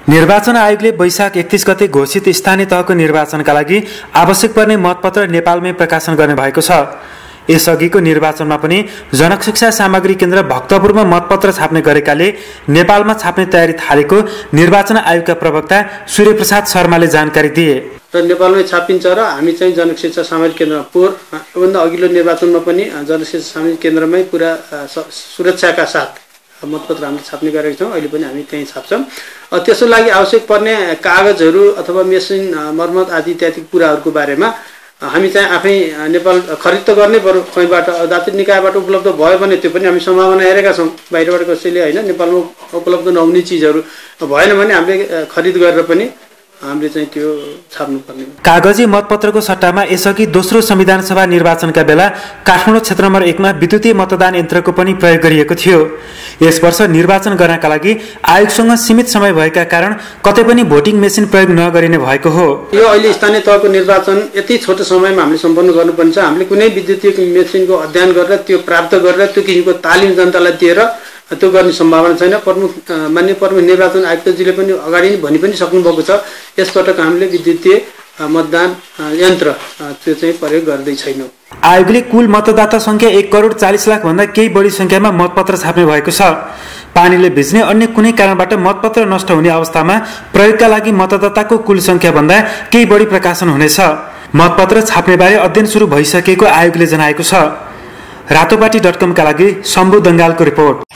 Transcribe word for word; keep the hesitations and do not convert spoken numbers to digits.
निर्वाचन आयोगले वैशाख एकतीस गते घोषित स्थानीय तहको निर्वाचनका लागि आवश्यक पर्ने मतपत्र नेपालमै प्रकाशन गर्ने भएको छ। यसअघिको निर्वाचनमा पनि जनशिक्षा सामग्री केन्द्र भक्तपुरमा मतपत्र छाप्ने गरेकाले नेपालमा छाप्ने तयारी थालेको निर्वाचन आयोगका प्रवक्ता सूर्यप्रसाद शर्माले जानकारी दिए। र नेपालमै छापिन्छ र हामी चाहिँ जनशिक्षा सामग्री केन्द्रमा पोहोर योभन्दा अघिल्लो निर्वाचनमा पनि जनशिक्षा सामग्री केन्द्रमै पुरा सुरक्षाका साथ मतपत्र हामीले छाप्ने गरेका छौँ। अहिले पनि हामी त्यहीँ छाप्छौँ। त्यसको लागि आवश्यक पर्ने कागजहरू अथवा मेसिन मर्मत आदि इत्यादि कुराहरूको बारेमा हामी चाहिँ आफै नेपाल खरिद त गर्नै पर्यो। कहीँबाट दार्जिलिङ निकायबाट उपलब्ध भयो भने त्यो पनि हामी सम्भावना हेरेका छौँ। बाहिरबाट कसैले होइन नेपालमा उपलब्ध नहुने चिजहरू भएन भने हामीले खरिद गरेर पनि हामीले चाहिँ त्यो छाप्नुपर्ने। कागजी मतपत्रको सट्टामा यसअघि दोस्रो संविधान सभा निर्वाचनका बेला काठमाडौँ क्षेत्र नम्बर एकमा विद्युतीय मतदान यन्त्रको पनि प्रयोग गरिएको थियो। यस वर्ष निर्वाचन गर्नका लागि आयोगसँग सीमित समय भएका कारण कतै पनि भोटिङ मेसिन प्रयोग नगरिने भएको हो। यो अहिले स्थानीय तहको निर्वाचन यति छोटो समयमा हामीले सम्पन्न गर्नुपर्छ। हामीले कुनै विद्युतीय मेसिनको अध्ययन गरेर त्यो प्राप्त गरेर त्यो किसिमको तालिम जनतालाई दिएर त्यो गर्ने सम्भावना छैन। प्रमुख माननीय प्रमुख निर्वाचन आयुक्तजीले पनि अगाडि नै भनि पनि सक्नुभएको छ, यसपटक हामीले विद्युतीय मतदान यन्त्र त्यो चाहिँ प्रयोग गर्दै छैनौँ। आयोगले कुल मतदाता संख्या एक करोड चालीस लाख भन्दा केही बढी संख्यामा मतपत्र छाप्ने भएको छ। पानीले भिज्ने अन्य कुनै कारणबाट मतपत्र नष्ट हुने अवस्थामा प्रयोगका लागि मतदाताको कुल संख्या भन्दा केही बढी प्रकाशन हुनेछ। मतपत्र छाप्ने बारे अध्ययन सुरु भइसकेको आयोगले जनाएको छ। रातोपाटी डट कमका लागि शम्भु दङ्गालको रिपोर्ट।